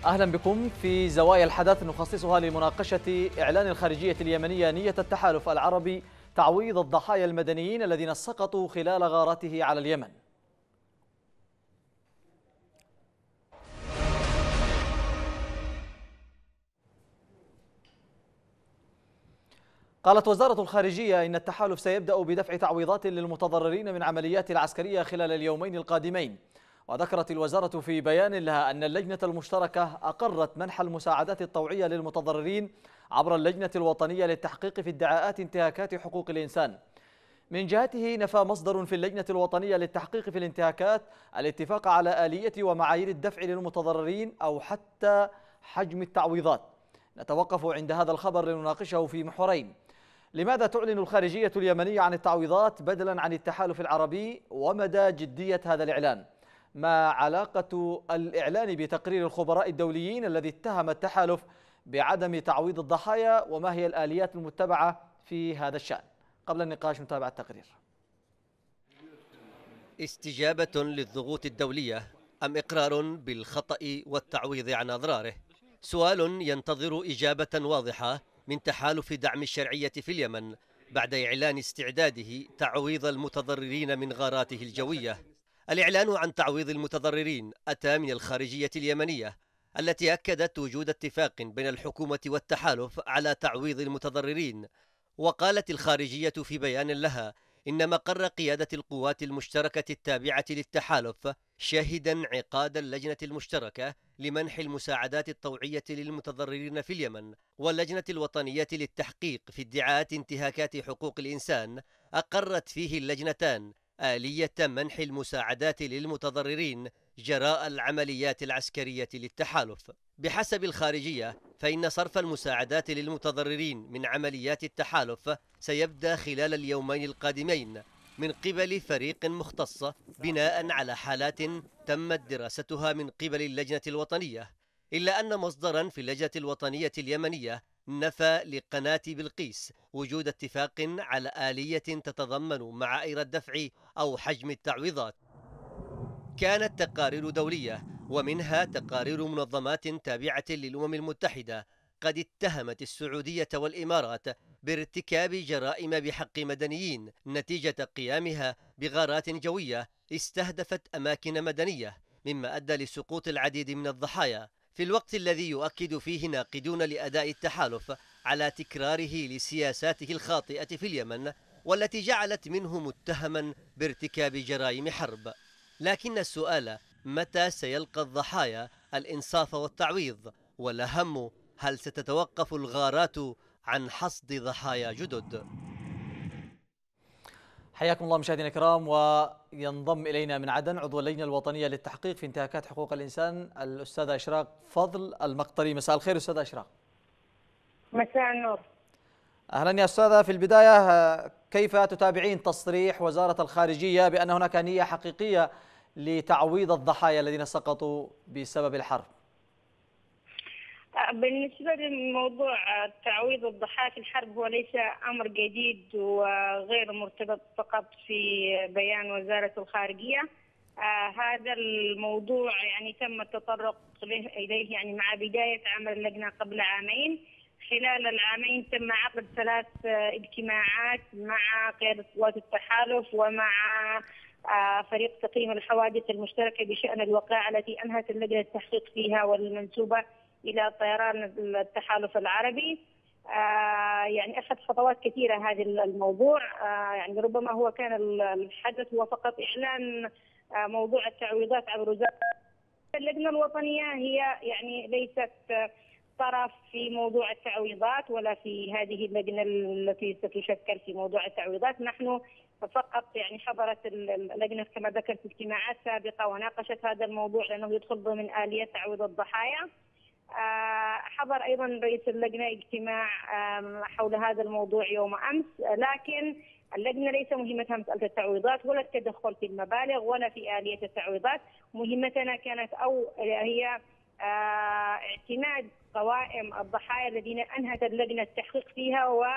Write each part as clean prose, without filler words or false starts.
أهلا بكم في زوايا الحدث نخصصها لمناقشة إعلان الخارجية اليمنية نية التحالف العربي تعويض الضحايا المدنيين الذين سقطوا خلال غارته على اليمن. قالت وزارة الخارجية إن التحالف سيبدأ بدفع تعويضات للمتضررين من عمليات العسكرية خلال اليومين القادمين. وذكرت الوزارة في بيان لها أن اللجنة المشتركة أقرت منح المساعدات الطوعية للمتضررين عبر اللجنة الوطنية للتحقيق في ادعاءات انتهاكات حقوق الإنسان. من جهته نفى مصدر في اللجنة الوطنية للتحقيق في الانتهاكات الاتفاق على آلية ومعايير الدفع للمتضررين أو حتى حجم التعويضات. نتوقف عند هذا الخبر لنناقشه في محورين: لماذا تعلن الخارجية اليمنية عن التعويضات بدلا عن التحالف العربي، ومدى جدية هذا الإعلان؟ ما علاقة الإعلان بتقرير الخبراء الدوليين الذي اتهم التحالف بعدم تعويض الضحايا، وما هي الآليات المتبعة في هذا الشأن؟ قبل النقاش نتابع التقرير. استجابة للضغوط الدولية أم إقرار بالخطأ والتعويض عن أضراره؟ سؤال ينتظر إجابة واضحة من تحالف دعم الشرعية في اليمن بعد إعلان استعداده تعويض المتضررين من غاراته الجوية. الإعلان عن تعويض المتضررين أتى من الخارجية اليمنية التي أكدت وجود اتفاق بين الحكومة والتحالف على تعويض المتضررين. وقالت الخارجية في بيان لها إن مقر قيادة القوات المشتركة التابعة للتحالف شهد انعقاد اللجنة المشتركة لمنح المساعدات الطوعية للمتضررين في اليمن واللجنة الوطنية للتحقيق في ادعاءات انتهاكات حقوق الإنسان. أقرت فيه اللجنتان آلية منح المساعدات للمتضررين جراء العمليات العسكرية للتحالف. بحسب الخارجية فإن صرف المساعدات للمتضررين من عمليات التحالف سيبدأ خلال اليومين القادمين من قبل فريق مختص بناء على حالات تمت دراستها من قبل اللجنة الوطنية، إلا أن مصدرا في اللجنة الوطنية اليمنية نفى لقناة بلقيس وجود اتفاق على آلية تتضمن معايير الدفع أو حجم التعويضات. كانت تقارير دولية ومنها تقارير منظمات تابعة للأمم المتحدة قد اتهمت السعودية والإمارات بارتكاب جرائم بحق مدنيين نتيجة قيامها بغارات جوية استهدفت أماكن مدنية، مما أدى لسقوط العديد من الضحايا، في الوقت الذي يؤكد فيه ناقدون لأداء التحالف على تكراره لسياساته الخاطئة في اليمن والتي جعلت منه متهما بارتكاب جرائم حرب. لكن السؤال: متى سيلقى الضحايا الإنصاف والتعويض؟ والأهم: هل ستتوقف الغارات عن حصد ضحايا جدد؟ حياكم الله مشاهدينا الكرام. وينضم إلينا من عدن عضو اللجنة الوطنية للتحقيق في انتهاكات حقوق الإنسان الأستاذة إشراق فضل المقطري. مساء الخير أستاذة إشراق. مساء النور. أهلا يا أستاذة. في البداية كيف تتابعين تصريح وزارة الخارجية بأن هناك نية حقيقية لتعويض الضحايا الذين سقطوا بسبب الحرب؟ بالنسبة لموضوع تعويض الضحايا في الحرب هو ليس أمر جديد وغير مرتبط فقط في بيان وزارة الخارجية. هذا الموضوع يعني تم التطرق إليه يعني مع بداية عمل اللجنة قبل عامين. خلال العامين تم عقد 3 اجتماعات مع قيادة قوات التحالف ومع فريق تقييم الحوادث المشتركة بشأن الوقائع التي أنهت اللجنة التحقيق فيها والمنسوبة إلى طيران التحالف العربي. يعني أخذ خطوات كثيرة هذا الموضوع. يعني ربما هو كان الحدث هو فقط إعلان موضوع التعويضات عبر وزارة اللجنة الوطنية. هي يعني ليست طرف في موضوع التعويضات ولا في هذه اللجنة التي ستشكل في موضوع التعويضات. نحن فقط يعني حضرت اللجنة كما ذكرت في اجتماعات سابقة وناقشت هذا الموضوع لأنه يدخل ضمن آلية تعويض الضحايا. حضر أيضا رئيس اللجنة اجتماع حول هذا الموضوع يوم أمس، لكن اللجنة ليس مهمتها مسألة التعويضات ولا التدخل في المبالغ ولا في آلية التعويضات. مهمتنا كانت هي اعتماد قوائم الضحايا الذين أنهت اللجنة التحقيق فيها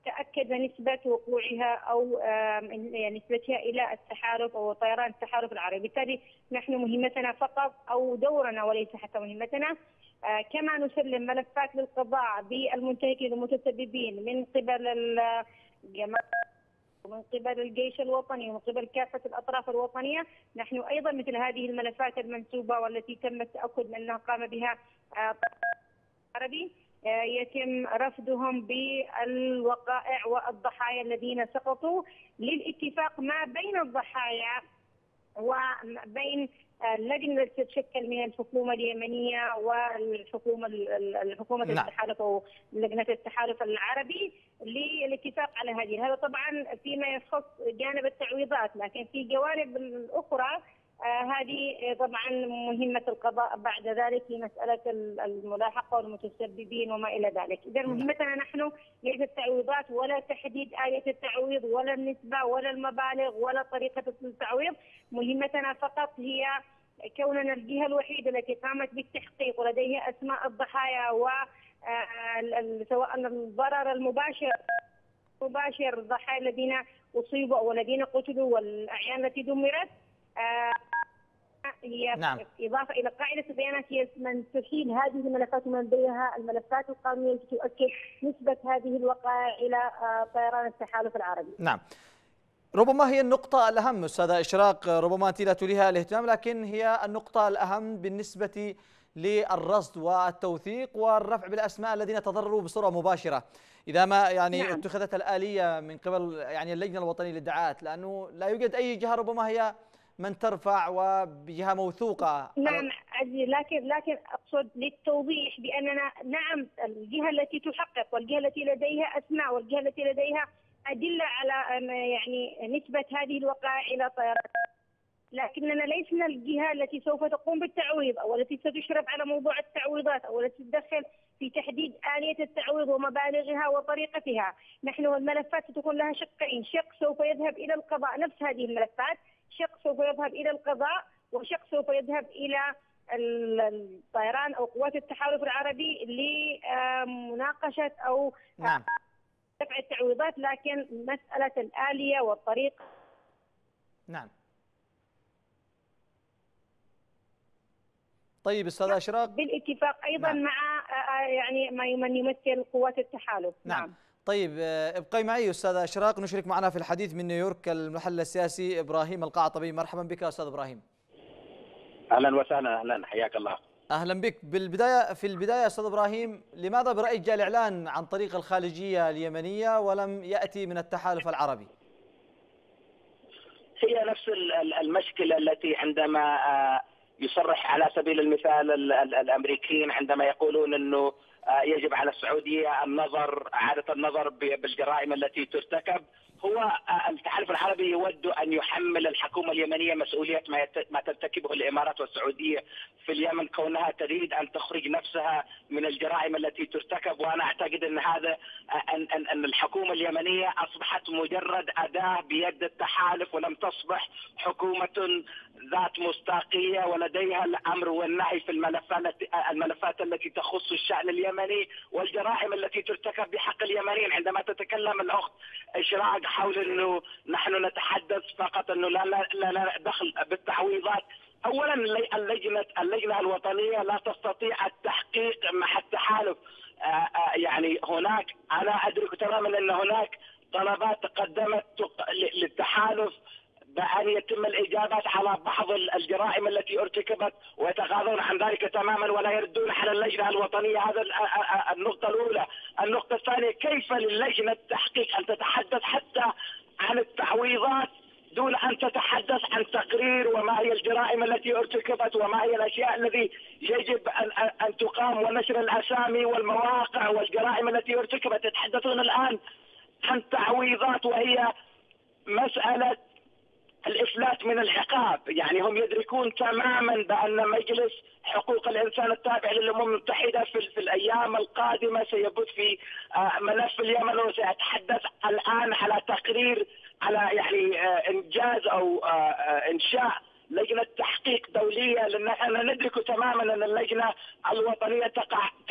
تأكد نسبة وقوعها أو نسبتها إلى التحالف أو طيران التحالف العربي. بالتالي نحن مهمتنا فقط أو دورنا وليس حتى مهمتنا كما نسلم ملفات للقضاء بالمنتهكين والمتسببين من قبل الجماعة ومن قبل الجيش الوطني ومن قبل كافة الأطراف الوطنية. نحن أيضا مثل هذه الملفات المنسوبة والتي تم التأكد من أنها قام بها العربي يتم رفضهم بالوقائع والضحايا الذين سقطوا للاتفاق ما بين الضحايا وبين اللجنة التي تتشكل من الحكومة اليمنية والحكومة التحالف أو لجنة التحالف العربي للاتفاق على هذه. هذا طبعا فيما يخص جانب التعويضات، لكن في جوانب الأخرى هذه طبعا مهمة القضاء بعد ذلك في مسألة الملاحقة والمتسببين وما إلى ذلك. إذا مهمتنا نحن ليس التعويضات ولا تحديد آلية التعويض ولا النسبة ولا المبالغ ولا طريقة التعويض. مهمتنا فقط هي كوننا الجهة الوحيدة التي قامت بالتحقيق ولديها أسماء الضحايا سواء الضرر المباشر الضحايا الذين أصيبوا أو الذين قتلوا والأعيان التي دمرت. هي إضافة إلى قاعدة البيانات هي من تحيل هذه الملفات ومن بينها الملفات القانونية التي تؤكد نسبة هذه الوقائع إلى طيران التحالف العربي. نعم، ربما هي النقطة الأهم أستاذة إشراق، ربما أنت لا توليها الاهتمام، لكن هي النقطة الأهم بالنسبة للرصد والتوثيق والرفع بالأسماء الذين تضرروا بصورة مباشرة إذا ما اتخذت الآلية من قبل اللجنة الوطنية للادعاءات، لأنه لا يوجد أي جهة ربما هي من ترفع وبجهة موثوقة. نعم لكن أقصد للتوضيح بأننا نعم الجهة التي تحقق والجهة التي لديها أسماء والجهة التي لديها أدلة على نسبة هذه الوقائع إلى طيران، لكننا ليسنا الجهة التي سوف تقوم بالتعويض أو التي ستشرف على موضوع التعويضات أو التي تدخل في تحديد آلية التعويض ومبالغها وطريقتها. نحن الملفات ستكون لها شقين، شق سوف يذهب إلى القضاء نفس هذه الملفات، شق سوف يذهب إلى القضاء، وشق سوف يذهب إلى الطيران أو قوات التحالف العربي لمناقشة أو دفع التعويضات. لكن مسألة الآلية والطريقة طيب أستاذة إشراق بالاتفاق أيضا مع من يمثل قوات التحالف. نعم. طيب ابقي معي أستاذة إشراق، نشرك معنا في الحديث من نيويورك المحلل السياسي إبراهيم القعطبي. مرحبا بك أستاذ إبراهيم. أهلا وسهلا. أهلا، حياك الله. أهلا بك. في البداية أستاذ إبراهيم، لماذا برأيك جاء الإعلان عن طريق الخارجية اليمنية ولم يأتي من التحالف العربي؟ هي نفس المشكلة التي عندما يصرح على سبيل المثال الأمريكيين عندما يقولون أنه يجب على السعودية إعادة النظر بالجرائم التي ترتكب. هو التحالف العربي يود أن يحمل الحكومة اليمنية مسؤولية ما ترتكبه الإمارات والسعودية في اليمن، كونها تريد أن تخرج نفسها من الجرائم التي ترتكب. وأنا أعتقد أن هذا أن الحكومة اليمنية أصبحت مجرد أداة بيد التحالف ولم تصبح حكومة ذات مصداقية ولديها الأمر والنهي في الملفات التي تخص الشأن اليمني والجرائم التي ترتكب بحق اليمنيين. عندما تتكلم الأخت إشراق حول أنه نحن نتحدث فقط أنه لا دخل بالتعويضات، أولا اللجنة الوطنية لا تستطيع التحقيق مع التحالف. هناك أنا أدرك تماما أن هناك طلبات تقدمت للتحالف بأن يتم الإجابات على بعض الجرائم التي ارتكبت ويتغاضون عن ذلك تماما ولا يردون على اللجنة الوطنية. هذا النقطة الأولى. النقطة الثانية، كيف للجنة التحقيق أن تتحدث حتى عن التعويضات دون أن تتحدث عن تقرير وما هي الجرائم التي ارتكبت وما هي الأشياء التي يجب أن تقام ونشر الأسامي والمواقع والجرائم التي ارتكبت. يتحدثون الآن عن تعويضات وهي مسألة الإفلات من العقاب. هم يدركون تماما بأن مجلس حقوق الإنسان التابع للأمم المتحدة في الأيام القادمة سيبث في ملف اليمن، وسيتحدث الآن على تقرير على إنجاز أو إنشاء لجنة تحقيق دولية. لأننا ندرك تماما أن اللجنة الوطنية تقع تحت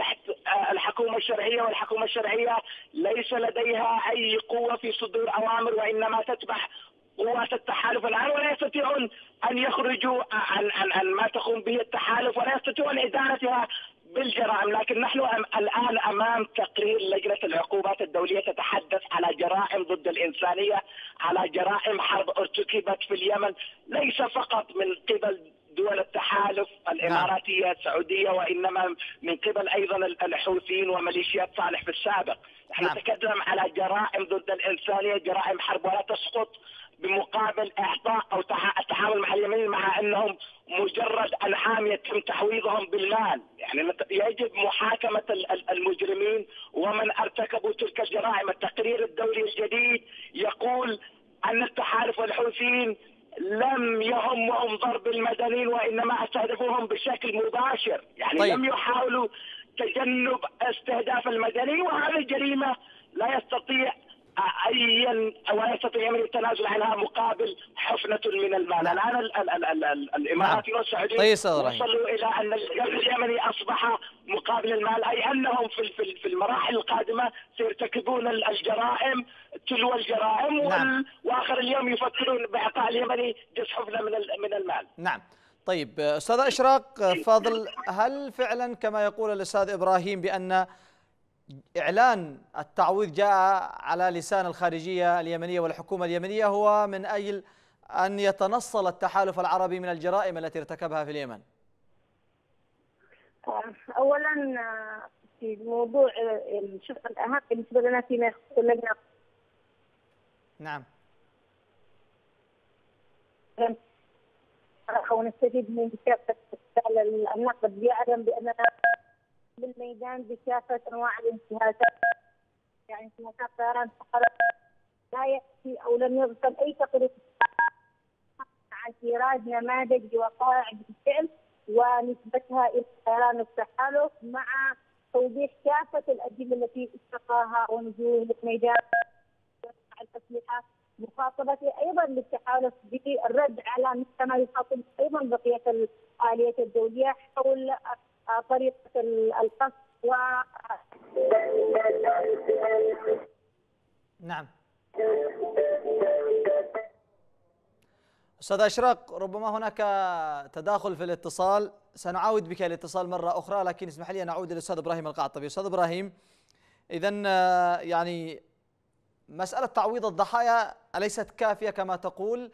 الحكومة الشرعية، والحكومة الشرعية ليس لديها أي قوة في صدور أوامر، وإنما تتبع قوات التحالف الآن، ولا يستطيعون أن يخرجوا عن ما تقوم به التحالف، ولا يستطيعون إدارتها بالجرائم. لكن نحن الآن أمام تقرير لجنة العقوبات الدولية تتحدث على جرائم ضد الإنسانية، على جرائم حرب ارتكبت في اليمن، ليس فقط من قبل دول التحالف الإماراتية السعودية، وإنما من قبل أيضا الحوثيين وميليشيات صالح في السابق. نحن نتكلم على جرائم ضد الإنسانية، جرائم حرب، ولا تسقط بمقابل إعطاء أو التعامل مع اليمنيين مع أنهم مجرد أنعام يتم تحويضهم بالمال. يعني يجب محاكمة المجرمين ومن ارتكبوا تلك الجرائم. التقرير الدولي الجديد يقول أن التحالف والحوثيين لم يهمهم ضرب المدنيين، وإنما استهدفوهم بشكل مباشر. يعني طيب. لم يحاولوا تجنب استهداف المدنيين، وهذه جريمة لا يستطيع ولا يستطيع من التنازل عنها مقابل حفنة من المال. الآن الإماراتي والسعودي وصلوا إلى أن الجيش اليمني أصبح مقابل المال، أي أنهم في المراحل القادمة سيرتكبون الجرائم تلو الجرائم. وآخر اليوم يفكرون بإعطاء اليمني جزء حفنة من المال. نعم. طيب أستاذ إشراق فاضل، هل فعلا كما يقول الأستاذ إبراهيم بأن إعلان التعويض جاء على لسان الخارجية اليمنية والحكومة اليمنية هو من أجل أن يتنصل التحالف العربي من الجرائم التي ارتكبها في اليمن؟ أولا في موضوع الشق الأهم بالنسبة لنا فيما يخص اللجنة. نعم. ونستفيد من كافة النقد، يعلم بأننا بالميدان بكافة أنواع الانتهاكات. يعني انتهاكات طيران لا يأتي أو لم يرسل أي تقرير عن إيراد نماذج وقائع بالفعل ونسبتها إلى طيران التحالف، مع توضيح كافة الأدلة التي استقاها ونزول الميدان التسليحات، مخاطبة أيضا للتحالف بالرد على مثل ما يخاطب أيضا بقية الآليات الدولية حول طريقة القصف نعم. أستاذ إشراق، ربما هناك تداخل في الاتصال، سنعاود بك الاتصال مرة أخرى، لكن اسمح لي أن أعود للأستاذ إبراهيم القعطبي. أستاذ إبراهيم، إذن يعني مسألة تعويض الضحايا أليست كافية كما تقول؟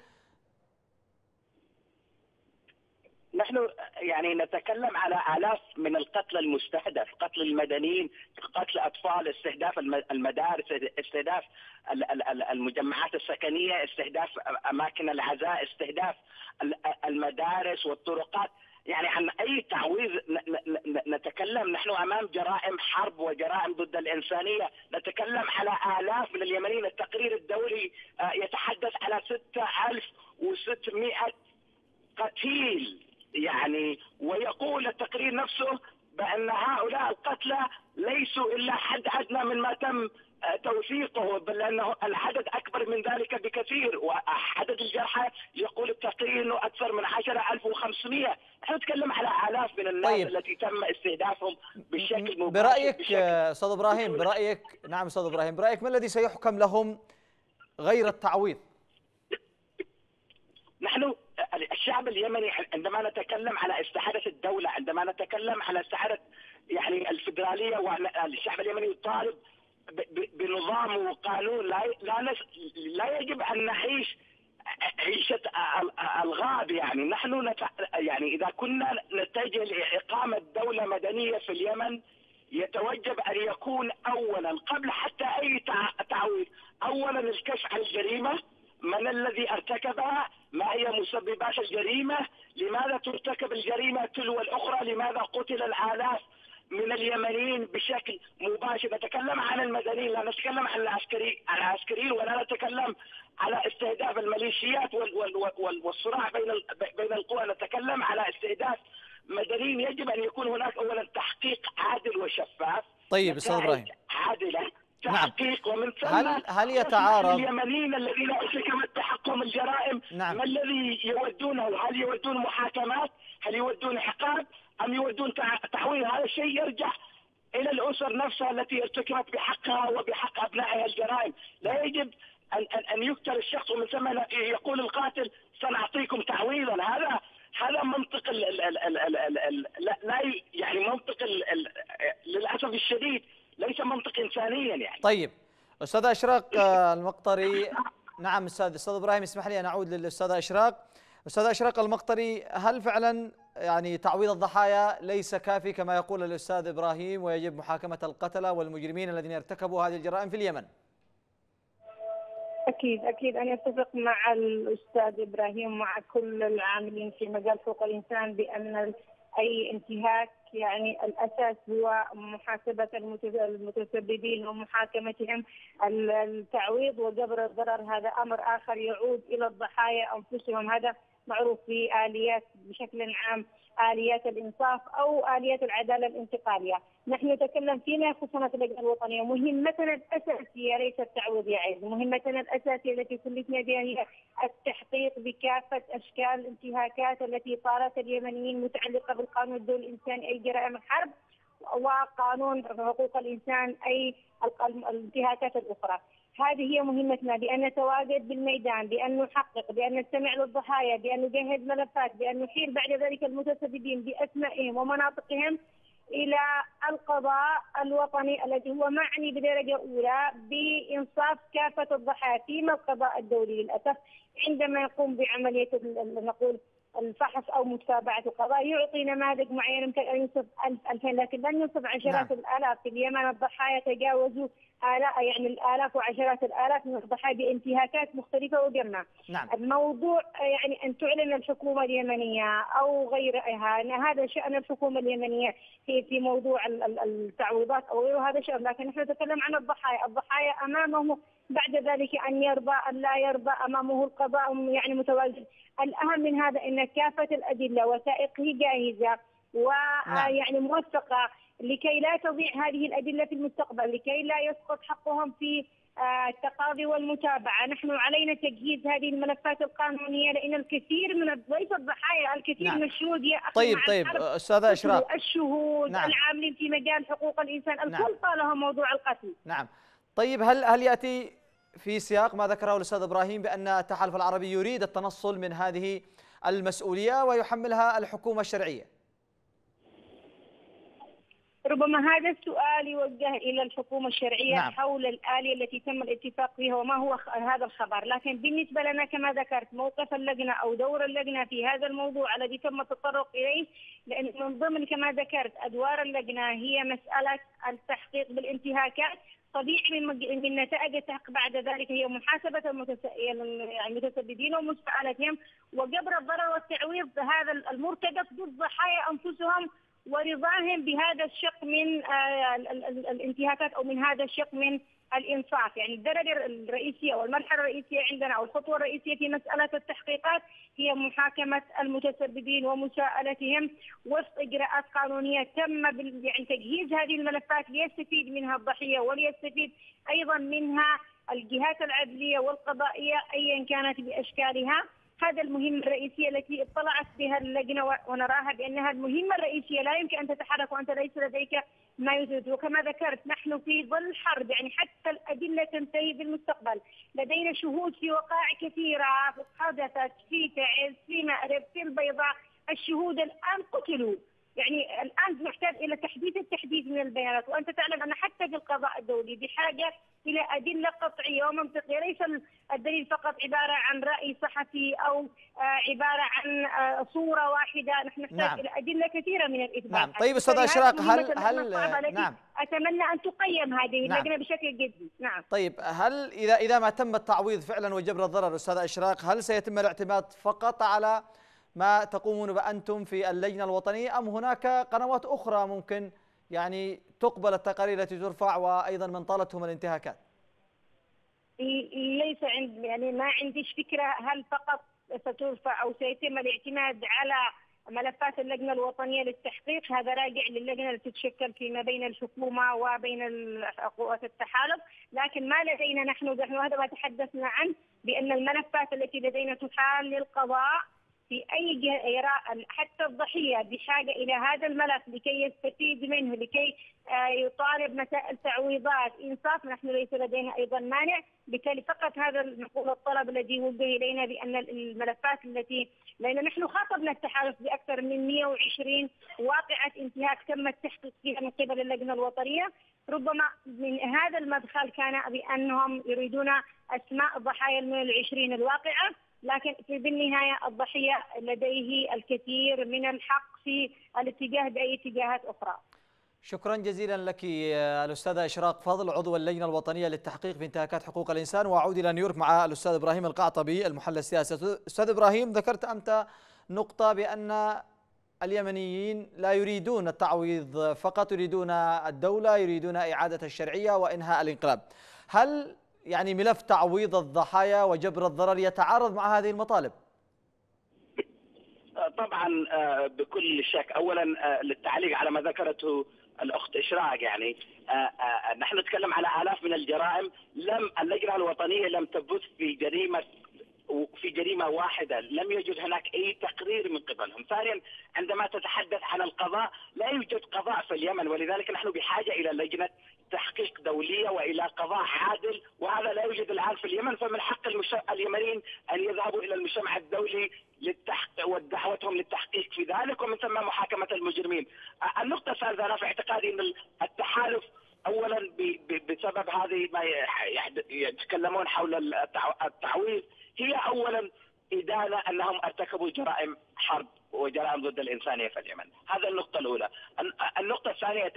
نحن يعني نتكلم على آلاف من القتلى المستهدف، قتل المدنيين، قتل أطفال، استهداف المدارس، استهداف المجمعات السكنية، استهداف أماكن العزاء، استهداف المدارس والطرقات. يعني عن أي تعويض نتكلم؟ نحن أمام جرائم حرب وجرائم ضد الإنسانية، نتكلم على آلاف من اليمنيين. التقرير الدولي يتحدث على 6600 قتيل، يعني ويقول التقرير نفسه بأن هؤلاء القتلى ليسوا إلا حد أدنى من ما تم توثيقه، بل أنه العدد أكبر من ذلك بكثير، وعدد الجرحى يقول التقرير أنه أكثر من 10,500. نحن نتكلم على آلاف من الناس طيب. التي تم استهدافهم بشكل مباشر. برأيك أستاذ إبراهيم، نعم أستاذ إبراهيم، برأيك ما الذي سيحكم لهم غير التعويض؟ نحن الشعب اليمني عندما نتكلم على استعادة الدولة، عندما نتكلم على استعادة يعني الفدرالية، والشعب اليمني يطالب بنظام وقانون. لا يجب أن نعيش عيشة الغاب. يعني نحن يعني إذا كنا نتجه لإقامة دولة مدنية في اليمن، يتوجب أن يكون أولا قبل حتى أي تعويض، أولا الكشف عن الجريمة، من الذي ارتكبها، ما هي مسببات الجريمة، لماذا ترتكب الجريمة تلو الأخرى، لماذا قتل الآلاف من اليمنيين بشكل مباشر. نتكلم عن المدنيين، لا نتكلم عن العسكريين، ولا نتكلم على استهداف الميليشيات والصراع بين القوى. نتكلم على استهداف مدنيين. يجب أن يكون هناك أولا تحقيق عادل وشفاف. طيب أستاذ إبراهيم، عادلة، تحقيق، ومن ثم هل يتعارض اليمنيين الذين ارتكبت تحقهم الجرائم؟ نعم. ما الذي يودونه؟ هل يودون محاكمات؟ هل يودون عقاب؟ أم يودون تعويض؟ هذا الشيء يرجع إلى الأسر نفسها التي ارتكبت بحقها وبحق أبنائها الجرائم. لا يجب أن يقتل الشخص ومن ثم يقول القاتل سنعطيكم تعويضا. هذا منطق لا يعني منطق للأسف الشديد ليس منطق إنسانيا يعني. طيب أستاذ إشراق المقطري. نعم أستاذ إبراهيم، اسمح لي أن أعود للأستاذ إشراق. أستاذ إشراق المقطري، هل فعلا يعني تعويض الضحايا ليس كافي كما يقول الأستاذ إبراهيم ويجب محاكمة القتلة والمجرمين الذين ارتكبوا هذه الجرائم في اليمن؟ أكيد أنا أتفق مع الأستاذ إبراهيم ومع كل العاملين في مجال حقوق الإنسان بأن أي انتهاك يعني الأساس هو محاسبة المتسببين ومحاكمتهم. التعويض وجبر الضرر هذا أمر آخر يعود إلى الضحايا أنفسهم. هذا معروف في آليات بشكل عام، آليات الإنصاف أو آليات العدالة الانتقالية. نحن نتكلم فيما يخص اللجنة الوطنية، مهمتنا الأساسية ليس التعويض يا عز، مهمتنا الأساسية التي كلفنا بها هي التحقيق بكافة أشكال الانتهاكات التي طالت اليمنيين متعلقة بالقانون الدولي الإنساني أي جرائم الحرب وقانون حقوق الإنسان أي الانتهاكات الأخرى. هذه هي مهمتنا، بأن نتواجد بالميدان، بأن نحقق، بأن نستمع للضحايا، بأن نجهز ملفات، بأن نحيل بعد ذلك المتسببين بأسمائهم ومناطقهم إلى القضاء الوطني الذي هو معني بدرجة أولى بإنصاف كافة الضحايا. فيما القضاء الدولي للأسف عندما يقوم بعملية نقول الفحص أو متابعة القضاء يعطي نماذج معينة يمكن أن ينصف 1000 لكن لن ينصف عشرات الآلاف. في اليمن الضحايا تجاوزوا يعني الآلاف وعشرات الآلاف من الضحايا بانتهاكات مختلفة وجرمة. الموضوع يعني أن تعلن الحكومة اليمنية أو غيرها أن هذا شأن الحكومة اليمنية في موضوع التعويضات أو غيره، هذا شأن. لكن نحن نتكلم عن الضحايا أمامه بعد ذلك أن يرضى أن لا يرضى، أمامه القضاء يعني متواجد. الأهم من هذا أن كافة الأدلة وثائقه جاهزة ويعني موثقة لكي لا تضيع هذه الأدلة في المستقبل، لكي لا يسقط حقهم في التقاضي والمتابعة. نحن علينا تجهيز هذه الملفات القانونية لأن الكثير من ليس الضحايا، الكثير من الشهود طيب أستاذة إشراق، الشهود العاملين في مجال حقوق الإنسان الكل طالهم موضوع القتل. نعم. طيب هل يأتي في سياق ما ذكره الأستاذ إبراهيم بأن التحالف العربي يريد التنصل من هذه المسؤولية ويحملها الحكومة الشرعية؟ ربما هذا السؤال يوجه إلى الحكومة الشرعية حول الآلية التي تم الاتفاق فيها وما هو هذا الخبر. لكن بالنسبة لنا كما ذكرت موقف اللجنة أو دور اللجنة في هذا الموضوع الذي تم التطرق إليه، لأن من ضمن كما ذكرت أدوار اللجنة هي مسألة التحقيق بالانتهاكات. طبيعي من نتائج التحقيق بعد ذلك هي محاسبة المتسببين ومساءلتهم وجبر الضرر والتعويض هذا المرتكب ضد الضحايا أنفسهم ورضاهم بهذا الشق من الانتهاكات أو من هذا الشق من الإنصاف. يعني الدرجة الرئيسية والمرحلة الرئيسية عندنا أو الخطوة الرئيسية في مسألة التحقيقات هي محاكمة المتسببين ومساءلتهم وفق إجراءات قانونية تم يعني تجهيز هذه الملفات ليستفيد منها الضحية وليستفيد أيضا منها الجهات العدلية والقضائية أيا كانت بأشكالها. هذا المهمة الرئيسية التي اطلعت بها اللجنة ونراها بأنها المهمة الرئيسية لا يمكن أن تتحرك وأنت ليس لديك ما يثبت. وكما ذكرت نحن في ظل حرب، يعني حتى الأدلة تنتهي بالمستقبل. لدينا شهود في وقائع كثيرة حدثت في تعز في مأرب في البيضاء، الشهود الآن قتلوا. يعني الآن نحتاج إلى التحديث من البيانات، وأنت تعلم أن حتى في القضاء الدولي بحاجة إلى أدلة قطعية ومنطقية، ليس الدليل فقط عبارة عن رأي صحفي أو عبارة عن صورة واحدة. نحن نحتاج إلى أدلة كثيرة من الإثبات. طيب أستاذ إشراق، هل أتمنى أن تقيم هذه اللجنة بشكل جدي. طيب هل إذا ما تم التعويض فعلا وجبر الضرر أستاذ إشراق، هل سيتم الاعتماد فقط على ما تقومون بأنتم في اللجنة الوطنية أم هناك قنوات أخرى ممكن يعني تقبل التقارير التي ترفع وأيضا من طالتهم الانتهاكات؟ ليس عندي يعني ما عنديش فكرة هل فقط سترفع أو سيتم الاعتماد على ملفات اللجنة الوطنية للتحقيق. هذا راجع للجنة التي تتشكل فيما بين الحكومة وبين قوات التحالف. لكن ما لدينا نحن هذا ما تحدثنا عنه بأن الملفات التي لدينا تحال للقضاء في أي جهة يرى حتى الضحية بحاجة إلى هذا الملف لكي يستفيد منه، لكي يطالب مسائل تعويضات إنصاف، نحن ليس لدينا أيضا مانع. بالتالي فقط هذا نقول الطلب الذي وجه إلينا بأن الملفات التي، لأن نحن خاطبنا التحالف بأكثر من 120 واقعة انتهاك تم التحقيق فيها من قبل اللجنة الوطنية، ربما من هذا المدخل كان بأنهم يريدون أسماء ضحايا من 20 الواقعة، لكن بالنهاية الضحية لديه الكثير من الحق في الاتجاه بأي اتجاهات أخرى. شكرا جزيلا لك الأستاذة إشراق فضل، عضو اللجنة الوطنية للتحقيق في انتهاكات حقوق الإنسان. وأعود إلى نيويورك مع الأستاذ إبراهيم القعطبي المحلل السياسي. أستاذ إبراهيم، ذكرت أنت نقطة بأن اليمنيين لا يريدون التعويض فقط، يريدون الدولة، يريدون إعادة الشرعية وإنهاء الانقلاب. هل يعني ملف تعويض الضحايا وجبر الضرر يتعارض مع هذه المطالب؟ طبعا بكل شك. اولا للتعليق على ما ذكرته الاخت اشراق، يعني نحن نتكلم على آلاف من الجرائم. اللجنة الوطنية لم تبث في جريمة واحدة، لم يوجد هناك أي تقرير من قبلهم. ثانيا، عندما تتحدث عن القضاء، لا يوجد قضاء في اليمن، ولذلك نحن بحاجة إلى لجنة تحقيق دولية وإلى قضاء عادل، وهذا لا يوجد الآن في اليمن. فمن حق اليمنيين أن يذهبوا إلى المجتمع الدولي ودعوتهم للتحقيق في ذلك، ومن ثم محاكمة المجرمين. النقطة الثالثة، أنا في اعتقادي أن التحالف أولا بسبب هذه ما يتكلمون حول التعويض، هي أولا إدانة أنهم ارتكبوا جرائم حرب وجرائم ضد الإنسانية في اليمن. هذا النقطة الأولى. النقطة الثانية،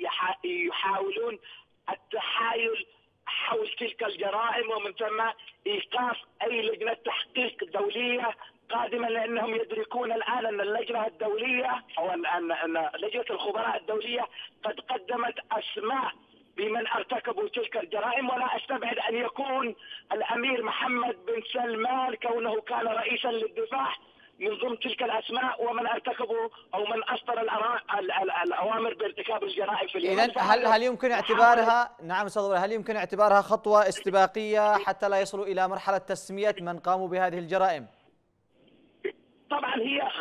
يحاولون التحايل حول تلك الجرائم، ومن ثم إيقاف أي لجنة تحقيق دولية قادمة، لأنهم يدركون الآن أن اللجنة الدولية أو أن لجنة الخبراء الدولية قد قدمت أسماء بمن ارتكبوا تلك الجرائم، ولا استبعد ان يكون الامير محمد بن سلمان كونه كان رئيسا للدفاع من ضمن تلك الاسماء، ومن ارتكبوا او من اصدر الاوامر بارتكاب الجرائم في اليمن. إذن هل يمكن اعتبارها، نعم استاذ، هل يمكن اعتبارها خطوة استباقية حتى لا يصلوا الى مرحلة تسمية من قاموا بهذه الجرائم؟ طبعا هي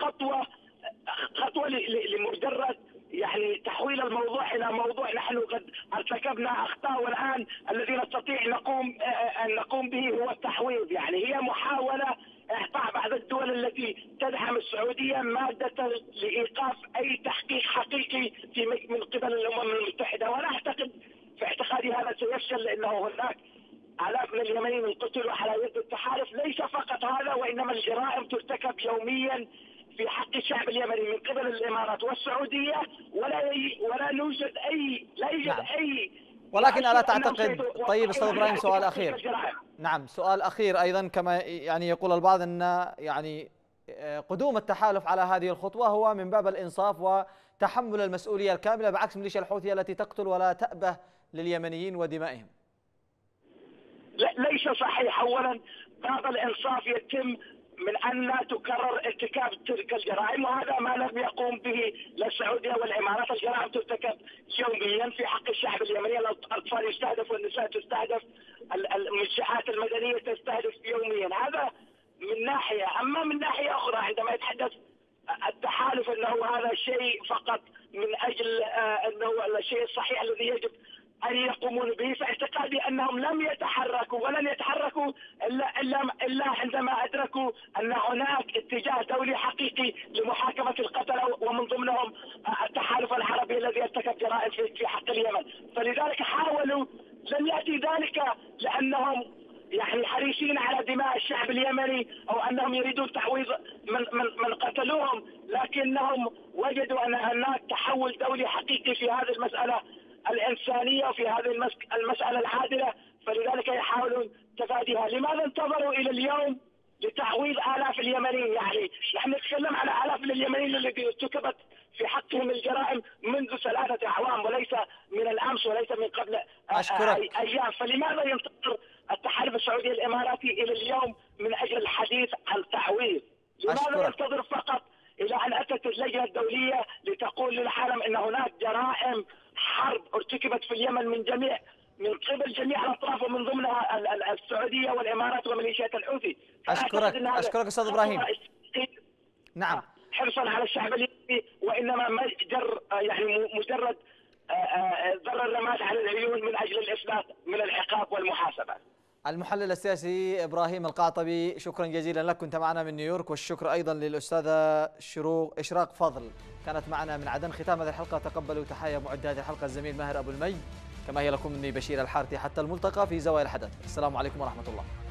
خطوة لمجرد يعني تحويل الموضوع الى موضوع نحن قد ارتكبنا اخطاء، والان الذي نستطيع ان نقوم به هو التحويض. يعني هي محاوله اعطاء بعض الدول التي تدعم السعوديه ماده لايقاف اي تحقيق حقيقي من قبل الامم المتحده، وانا اعتقد في اعتقادي هذا سيفشل، لانه هناك آلاف من اليمنيين القتلوا على يد التحالف. ليس فقط هذا، وانما الجرائم ترتكب يوميا في حق الشعب اليمني من قبل الامارات والسعوديه، ولا يوجد اي ولكن الا تعتقد، طيب استاذ ابراهيم، سؤال اخير. نعم، سؤال اخير ايضا، كما يعني يقول البعض ان يعني قدوم التحالف على هذه الخطوه هو من باب الانصاف وتحمل المسؤوليه الكامله، بعكس ميليشيا الحوثي التي تقتل ولا تأبه لليمنيين ودمائهم. ليس صحيح. اولا، بعض الانصاف يتم من أن لا تكرر ارتكاب تلك الجرائم، وهذا ما لم يقوم به لا السعودية والإمارات. الجرائم ترتكب يوميا في حق الشعب اليمني، الأطفال يستهدف والنساء تستهدف، المنشآت المدنية تستهدف يوميا. هذا من ناحية. أما من ناحية أخرى، عندما يتحدث التحالف أنه هذا شيء فقط من أجل أنه الشيء الصحيح الذي يجب أن يقومون به، فاعتقادي أنهم لم يتحركوا ولن يتحركوا إلا عندما أدركوا أن هناك اتجاه دولي حقيقي لمحاكمة القتلة، ومن ضمنهم التحالف العربي الذي ارتكب جرائم في حق اليمن. فلذلك حاولوا، لم يأتي ذلك لأنهم يعني حريصين على دماء الشعب اليمني أو أنهم يريدون تعويض من قتلوهم، لكنهم وجدوا أن هناك تحول دولي حقيقي في هذه المسألة الإنسانية وفي هذه المسألة العادلة، فلذلك يحاولون تفاديها. لماذا انتظروا إلى اليوم لتعويض آلاف اليمنيين؟ يعني نحن نتكلم على آلاف من اليمنيين الذين ارتكبت في حقهم الجرائم منذ 3 أعوام، وليس من الأمس وليس من قبل أيام. فلماذا ينتظر التحالف السعودي الإماراتي إلى اليوم من أجل الحديث عن تعويض؟ لماذا ينتظر فقط إلى أن أتت اللجنة الدولية لتقول للعالم أن هناك جرائم حرب ارتكبت في اليمن من قبل جميع الأطراف، ومن ضمنها السعودية والإمارات وميليشيات الحوثي؟ أشكرك أستاذ إبراهيم. نعم. حرصا على الشعب الليبي، وانما مجرد ضر الرماد على العيون من اجل الاثبات من العقاب والمحاسبه. المحلل السياسي إبراهيم القعطبي، شكرا جزيلا لك، كنت معنا من نيويورك. والشكر أيضا للأستاذة إشراق فضل، كانت معنا من عدن. ختام هذه الحلقة، تقبلوا تحايا معد هذه الحلقة الزميل ماهر أبو المي، كما هي لكم مني بشير الحارثي. حتى الملتقى في زوايا الحدث. السلام عليكم ورحمة الله.